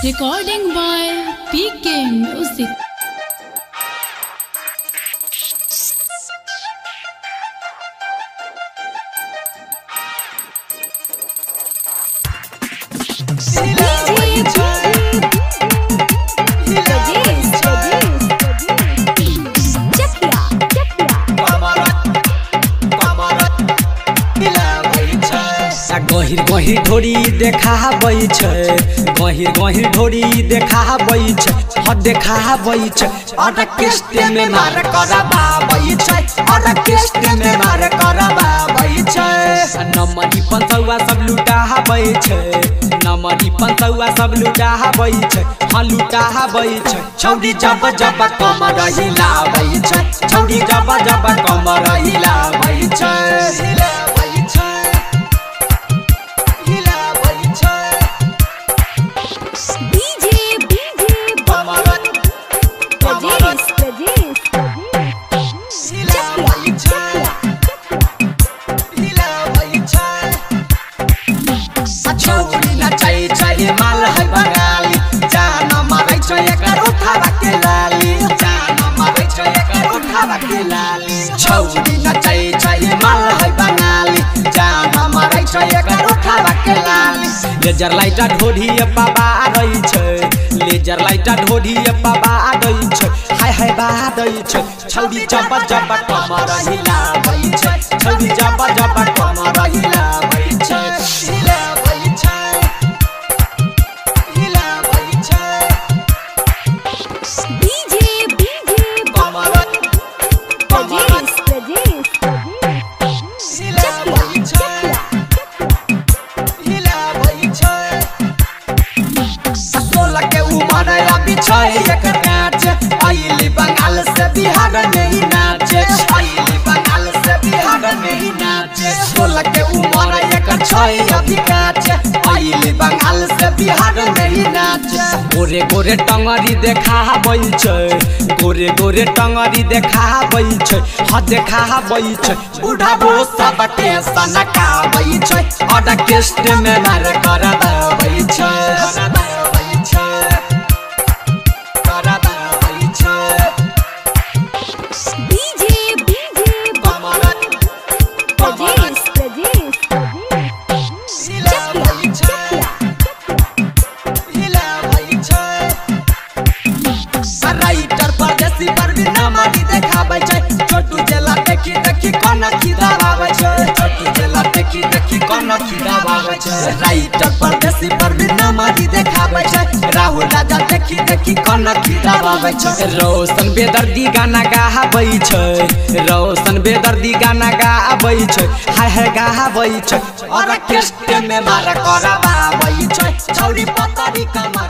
Recording by PK Music. गहिर गहिर ढोरी देखाबै छै गहिर गहिर ढोरी देखाबै छै ह देखाबै छै ऑर्केस्ट्रा में मार कराबै छै ऑर्केस्ट्रा में मार कराबै छै नमरी पंचौआ सब लुटाबै छै नमरी पंचौआ सब लुटाबै छै ह लुटाबै छै छौरी जब जब कमर हिलाबै छै छौरी जब जब कमर हिलाबै छै छौरी नचै छै माल है बंगाली जान मारै छै एकर उठावा के लाली लेजर लाइटा ढोढी बाबा रही छै लेजर लाइटा ढोढी बाबा रही छै हाय हाय बादै छै छौरी जब जब कमर हिलाबै छै छौरी जब जब कमर हिलाबै छै हिलाबै छै हिलाबै छै एकर नाच आइली बंगाल से बिहार में ही नाचे आइली बंगाल से बिहार में ही नाचे 16 के उम्र एकर छै अभी काचे आइली बंगाल से बिहार में ही नाचे गोरे गोरे टंगरी देखाबै छै गोरे गोरे टंगरी देखाबै छै ह देखाबै छै बूढ़ा बो सब के सनकाबै छै ऑर्केस्ट्रा में मार कराबै छै छोटू जेला देखी देखी कोना खिदाबाबै छै छोटू जेला देखी देखी कोना खिदाबाबै छै राइटर परदेसी पर भी नमरी देखाबै छै राहुल राजा देखी देखी कोना खिदाबाबै छै रोशन बेदर्दी गाना गाबै छै रोशन बेदर्दी गाना गाबै छै हाय हाय गाबै छै ऑर्केस्ट्रा में मार कराबै छै छौरी पतरी कमा